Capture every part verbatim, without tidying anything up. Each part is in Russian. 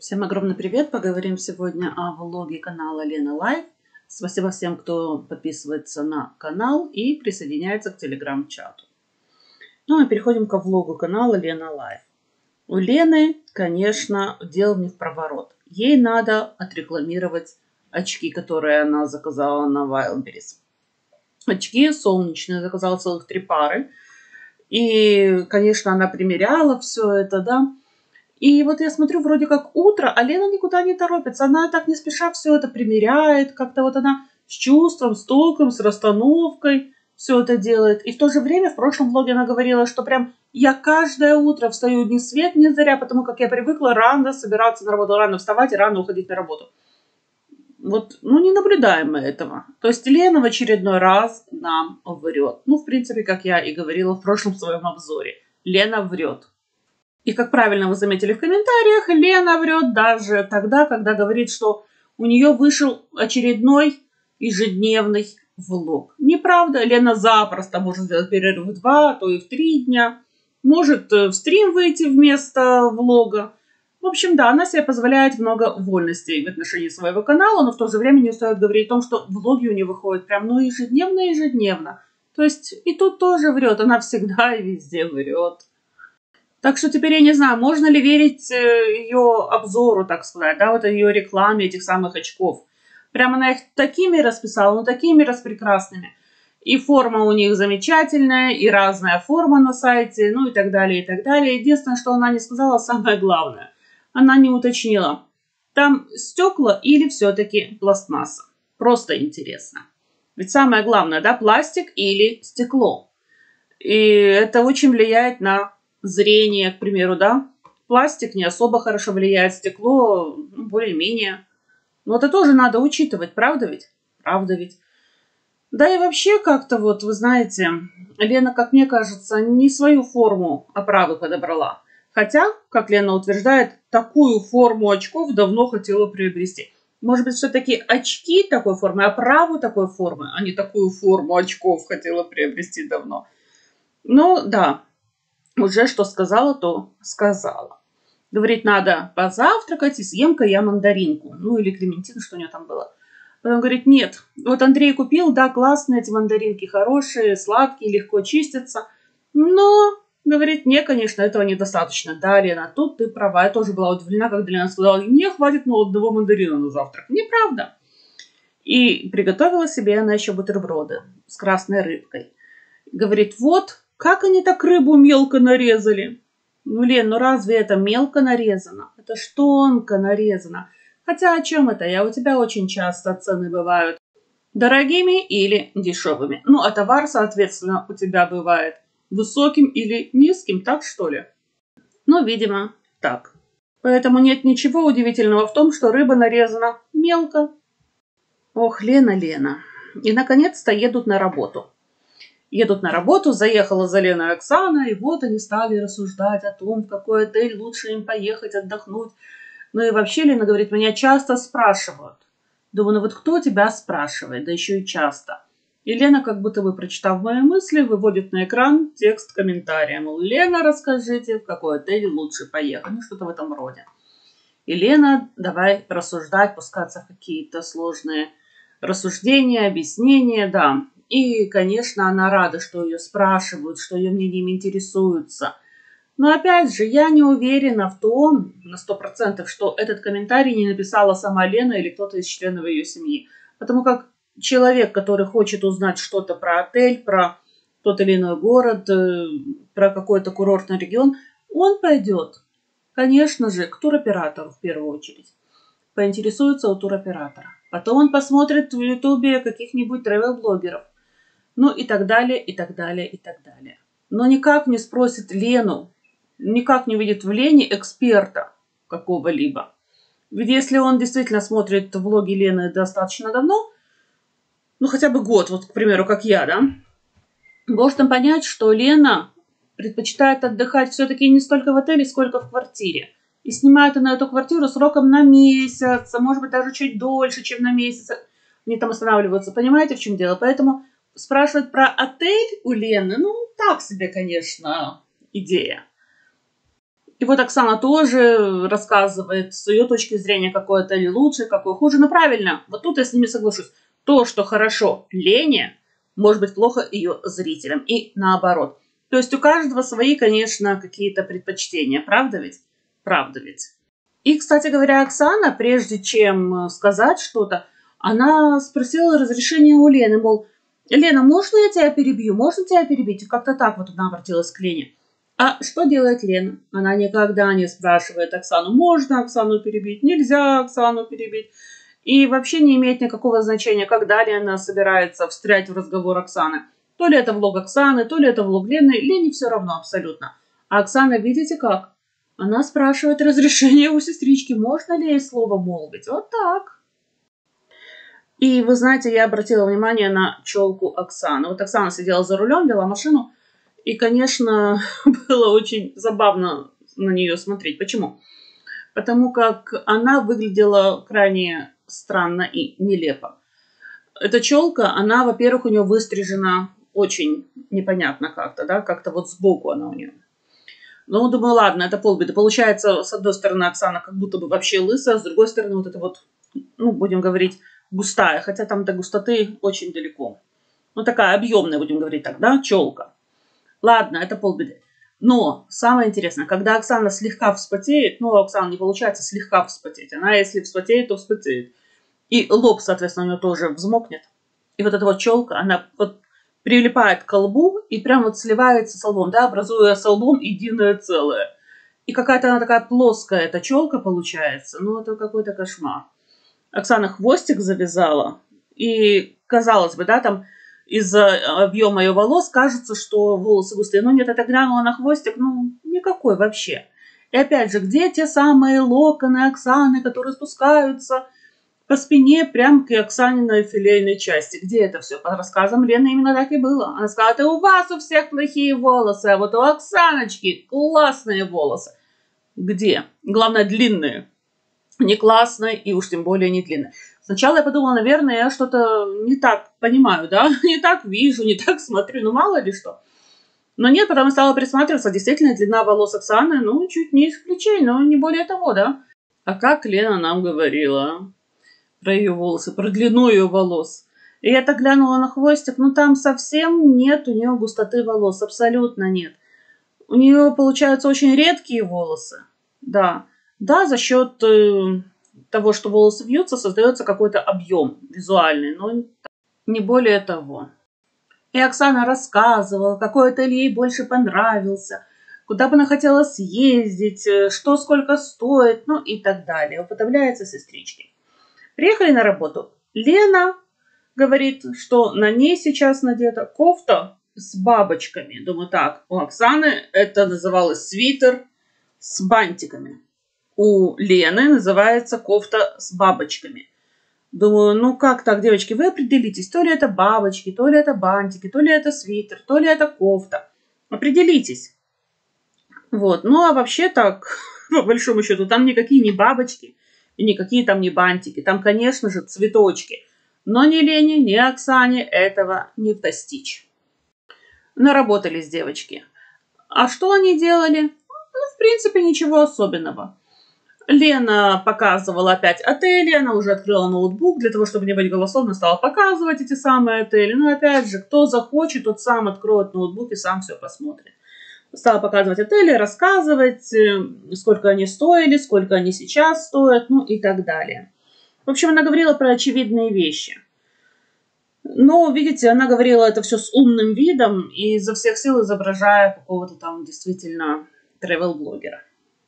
Всем огромный привет! Поговорим сегодня о влоге канала Лена Лайф. Спасибо всем, кто подписывается на канал и присоединяется к телеграм-чату. Ну и переходим к влогу канала Лена Лайф. У Лены, конечно, дело не в проворот. Ей надо отрекламировать очки, которые она заказала на Wildberries. Очки солнечные, заказала целых три пары. И, конечно, она примеряла все это, да. И вот я смотрю, вроде как утро, а Лена никуда не торопится. Она так не спеша все это примеряет. Как-то вот она с чувством, с толком, с расстановкой все это делает. И в то же время в прошлом влоге она говорила, что прям я каждое утро встаю ни свет, ни заря, потому как я привыкла рано собираться на работу, рано вставать и рано уходить на работу. Вот, ну, не наблюдаем мы этого. То есть Лена в очередной раз нам врет. Ну, в принципе, как я и говорила в прошлом своем обзоре. Лена врет. И, как правильно вы заметили в комментариях, Лена врет даже тогда, когда говорит, что у нее вышел очередной ежедневный влог. Неправда, Лена запросто может сделать перерыв в два, а то и в три дня. Может в стрим выйти вместо влога. В общем, да, она себе позволяет много вольностей в отношении своего канала, но в то же время не стоит говорить о том, что влоги у нее выходят прям ну ежедневно-ежедневно. То есть и тут тоже врет, она всегда и везде врет. Так что теперь я не знаю, можно ли верить ее обзору, так сказать, да, вот ее рекламе этих самых очков. Прямо она их такими расписала, ну такими распрекрасными. И форма у них замечательная, и разная форма на сайте, ну и так далее, и так далее. Единственное, что она не сказала, самое главное. Она не уточнила, там стекла или все-таки пластмасса. Просто интересно. Ведь самое главное, да, пластик или стекло. И это очень влияет на зрение, к примеру, да. Пластик не особо хорошо влияет, стекло ну, более-менее. Но это тоже надо учитывать, правда ведь? Правда ведь. Да и вообще как-то вот, вы знаете, Лена, как мне кажется, не свою форму оправы подобрала. Хотя, как Лена утверждает, такую форму очков давно хотела приобрести. Может быть, все-таки очки такой формы, оправу такой формы, а не такую форму очков хотела приобрести давно. Ну, да. Уже что сказала, то сказала. Говорит, надо позавтракать, и съем-ка я мандаринку. Ну, или клементин, что у нее там было. Потом говорит, нет, вот Андрей купил, да, классные эти мандаринки, хорошие, сладкие, легко чистятся. Но, говорит, мне, конечно, этого недостаточно. Да, Лена, тут ты права. Я тоже была удивлена, когда Лена сказала, мне хватит ну, одного мандарина на завтрак. Неправда. И приготовила себе она еще бутерброды с красной рыбкой. Говорит, вот, как они так рыбу мелко нарезали? Ну, Лен, ну разве это мелко нарезано? Это ж тонко нарезано. Хотя о чем это? Я у тебя очень часто цены бывают дорогими или дешевыми. Ну, а товар, соответственно, у тебя бывает высоким или низким, так что ли? Ну, видимо, так. Поэтому нет ничего удивительного в том, что рыба нарезана мелко. Ох, Лена, Лена. И, наконец-то, едут на работу. Едут на работу, заехала за Леной Оксана, и вот они стали рассуждать о том, в какой отель лучше им поехать отдохнуть. Ну и вообще, Лена говорит, меня часто спрашивают. Думаю, ну вот кто тебя спрашивает, да еще и часто. И Лена, как будто бы, прочитав мои мысли, выводит на экран текст комментария. Мол, Лена, расскажите, в какой отель лучше поехать. Ну, что-то в этом роде. И Лена, давай рассуждать, пускаться в какие-то сложные рассуждения, объяснения, да. И, конечно, она рада, что ее спрашивают, что ее мнением интересуются. Но, опять же, я не уверена в том, на сто процентов, что этот комментарий не написала сама Лена или кто-то из членов ее семьи. Потому как человек, который хочет узнать что-то про отель, про тот или иной город, про какой-то курортный регион, он пойдет, конечно же, к туроператору в первую очередь. Поинтересуется у туроператора. Потом он посмотрит в ютубе каких-нибудь тревел-блогеров. Ну и так далее, и так далее, и так далее. Но никак не спросит Лену, никак не видит в Лене эксперта какого-либо. Ведь если он действительно смотрит влоги Лены достаточно давно, ну хотя бы год, вот, к примеру, как я, да, может он понять, что Лена предпочитает отдыхать все-таки не столько в отеле, сколько в квартире. И снимает она эту квартиру сроком на месяц, а может быть даже чуть дольше, чем на месяц. Они там останавливаются. Понимаете, в чем дело? Поэтому спрашивать про отель у Лены, ну, так себе, конечно, идея. И вот Оксана тоже рассказывает с ее точки зрения, какой это лучше, какой хуже. Но правильно, вот тут я с ними соглашусь. То, что хорошо Лене, может быть плохо ее зрителям. И наоборот. То есть у каждого свои, конечно, какие-то предпочтения. Правда ведь? Правда ведь. И, кстати говоря, Оксана, прежде чем сказать что-то, она спросила разрешение у Лены. Мол, Лена, можно я тебя перебью? Можно тебя перебить? И как-то так вот она обратилась к Лене. А что делает Лена? Она никогда не спрашивает Оксану, можно Оксану перебить, нельзя Оксану перебить. И вообще не имеет никакого значения, когда Лена собирается встрять в разговор Оксаны. То ли это влог Оксаны, то ли это влог Лены. Лене все равно абсолютно. А Оксана, видите как? Она спрашивает разрешение у сестрички, можно ли ей слово молвить. Вот так. И вы знаете, я обратила внимание на челку Оксаны. Вот Оксана сидела за рулем, вела машину. И, конечно, было очень забавно на нее смотреть. Почему? Потому как она выглядела крайне странно и нелепо. Эта челка, она, во-первых, у нее выстрижена очень непонятно как-то, да, как-то вот сбоку она у нее. Ну, думаю, ладно, это полбеды. Получается, с одной стороны, Оксана как будто бы вообще лысая, с другой стороны, вот это вот, ну, будем говорить, густая. Хотя там до густоты очень далеко. Ну, такая объемная, будем говорить так, да, челка. Ладно, это полбеды. Но самое интересное, когда Оксана слегка вспотеет, ну, у Оксаны не получается слегка вспотеть. Она, если вспотеет, то вспотеет. И лоб, соответственно, у нее тоже взмокнет. И вот эта вот челка, она вот прилипает к лбу и прям вот сливается с лбом, да, образуя с лбом единое целое. И какая-то она такая плоская, эта челка получается. Ну, это какой-то кошмар. Оксана хвостик завязала. И, казалось бы, да, там из-за объема ее волос кажется, что волосы густые. Но нет, это глянула на хвостик, ну, никакой вообще. И опять же, где те самые локоны Оксаны, которые спускаются по спине прям к Оксаниной филейной части? Где это все? По рассказам Лены именно так и было. Она сказала, это у вас у всех плохие волосы, а вот у Оксаночки классные волосы. Где? Главное, длинные. Не классные и уж тем более не длинные. Сначала я подумала, наверное, я что-то не так понимаю, да, не так вижу, не так смотрю, ну мало ли что. Но нет, потом стала присматриваться, действительно, длина волос Оксаны, ну, чуть ниже плечей, но не более того, да. А как Лена нам говорила про ее волосы, про длину ее волос. И я так глянула на хвостик, ну там совсем нет у нее густоты волос, абсолютно нет. У нее получаются очень редкие волосы, да. Да, за счет э, того, что волосы вьются, создается какой-то объем визуальный, но не более того. И Оксана рассказывала, какой отель ей больше понравился, куда бы она хотела съездить, что сколько стоит, ну и так далее. Уподобляется сестричке. Приехали на работу. Лена говорит, что на ней сейчас надета кофта с бабочками. Думаю, так, у Оксаны это называлось свитер с бантиками. У Лены называется кофта с бабочками. Думаю, ну как так, девочки, вы определитесь, то ли это бабочки, то ли это бантики, то ли это свитер, то ли это кофта. Определитесь. Вот, ну а вообще так, по большому счету, там никакие не бабочки, и никакие там не бантики. Там, конечно же, цветочки. Но ни Лене, ни Оксане этого не достичь. Наработались девочки. А что они делали? Ну, в принципе, ничего особенного. Лена показывала опять отели, она уже открыла ноутбук для того, чтобы не быть голословно, стала показывать эти самые отели. Но опять же, кто захочет, тот сам откроет ноутбук и сам все посмотрит. Стала показывать отели, рассказывать, сколько они стоили, сколько они сейчас стоят, ну и так далее. В общем, она говорила про очевидные вещи. Но, видите, она говорила это все с умным видом и изо всех сил изображая какого-то там действительно тревел-блогера.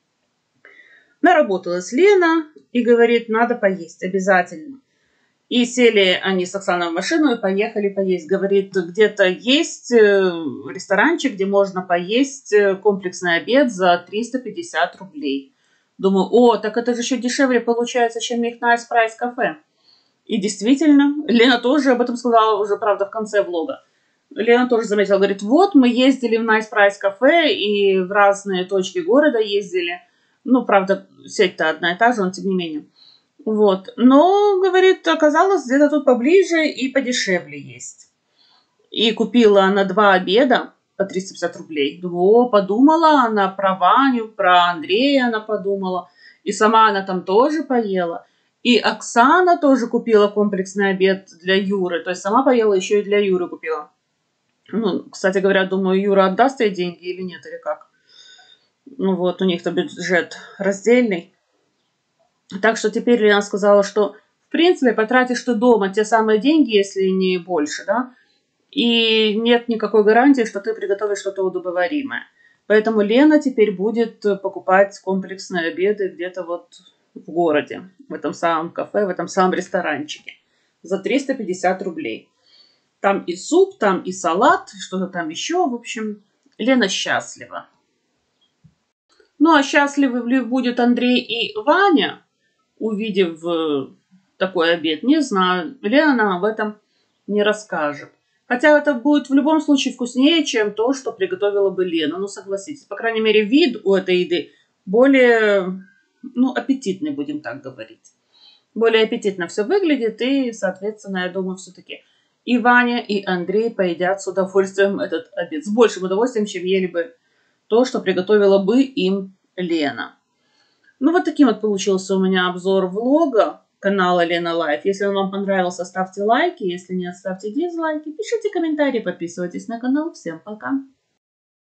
Наработалась Лена и говорит, надо поесть обязательно. И сели они с Оксаной в машину и поехали поесть. Говорит, где-то есть ресторанчик, где можно поесть комплексный обед за триста пятьдесят рублей. Думаю, о, так это же еще дешевле получается, чем их Nice Price кафе. И действительно, Лена тоже об этом сказала уже, правда, в конце влога. Лена тоже заметила, говорит, вот мы ездили в Nice Price кафе и в разные точки города ездили. Ну, правда, сеть-то одна и та же, но тем не менее. Вот. Но, говорит, оказалось, где-то тут поближе и подешевле есть. И купила она два обеда по триста пятьдесят рублей. Думаю, о, подумала она про Ваню, про Андрея она подумала. И сама она там тоже поела. И Оксана тоже купила комплексный обед для Юры. То есть сама поела, еще и для Юры купила. Ну, кстати говоря, думаю, Юра отдаст ей деньги или нет, или как. Ну вот, у них-то бюджет раздельный. Так что теперь Лена сказала, что в принципе потратишь ты дома те самые деньги, если не больше, да, и нет никакой гарантии, что ты приготовишь что-то удобоваримое. Поэтому Лена теперь будет покупать комплексные обеды где-то вот в городе, в этом самом кафе, в этом самом ресторанчике за триста пятьдесят рублей. Там и суп, там и салат, что-то там еще. В общем, Лена счастлива. Ну, а счастливы ли будет Андрей и Ваня, увидев такой обед, не знаю. Лена нам об этом не расскажет. Хотя это будет в любом случае вкуснее, чем то, что приготовила бы Лена. Ну, согласитесь. По крайней мере, вид у этой еды более, ну, аппетитный, будем так говорить. Более аппетитно все выглядит. И, соответственно, я думаю, все-таки и Ваня, и Андрей поедят с удовольствием этот обед. С большим удовольствием, чем ели бы то, что приготовила бы им Лена. Ну, вот таким вот получился у меня обзор влога канала Лена Лайф. Если он вам понравился, ставьте лайки. Если нет, ставьте дизлайки. Пишите комментарии, подписывайтесь на канал. Всем пока!